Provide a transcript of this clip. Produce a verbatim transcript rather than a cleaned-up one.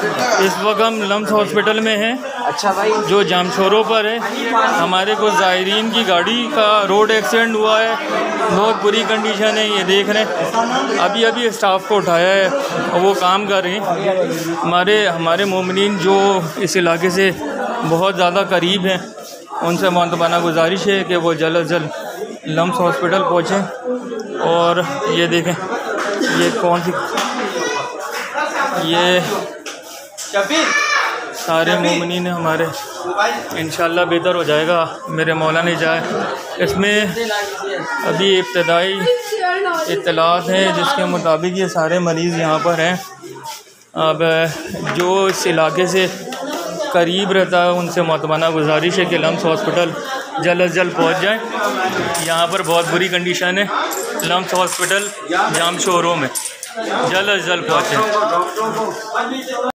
इस वक्त हम लम्स हॉस्पिटल में हैं। अच्छा भाई, जो जामशोरों पर है। हमारे कुछ ज़ायरीन की गाड़ी का रोड एक्सीडेंट हुआ है, बहुत बुरी कंडीशन है। ये देख रहे हैं, अभी अभी स्टाफ को उठाया है और वो काम कर रहे हैं। हमारे हमारे मोमिनीन जो इस इलाके से बहुत ज़्यादा करीब हैं, उनसे मुतबाना गुजारिश है कि वो जल्द अज जल्द लम्स हॉस्पिटल पहुँचें। और ये देखें, ये कौन सी, ये सारे मोमिनीन हमारे, इंशाल्लाह बेहतर हो जाएगा, मेरे मौला ने जाए। इसमें अभी इब्तदाई इत्तलात हैं जिसके मुताबिक ये सारे मरीज़ यहाँ पर हैं। अब जो इस इलाके से करीब रहता है उनसे मुतबाना गुजारिश है कि लम्स हॉस्पिटल जल्द अज जल्द पहुँच जाए। यहाँ पर बहुत बुरी कंडीशन है। लम्स हॉस्पिटल जामशोरों में जल्द अज जल्द पहुँचें।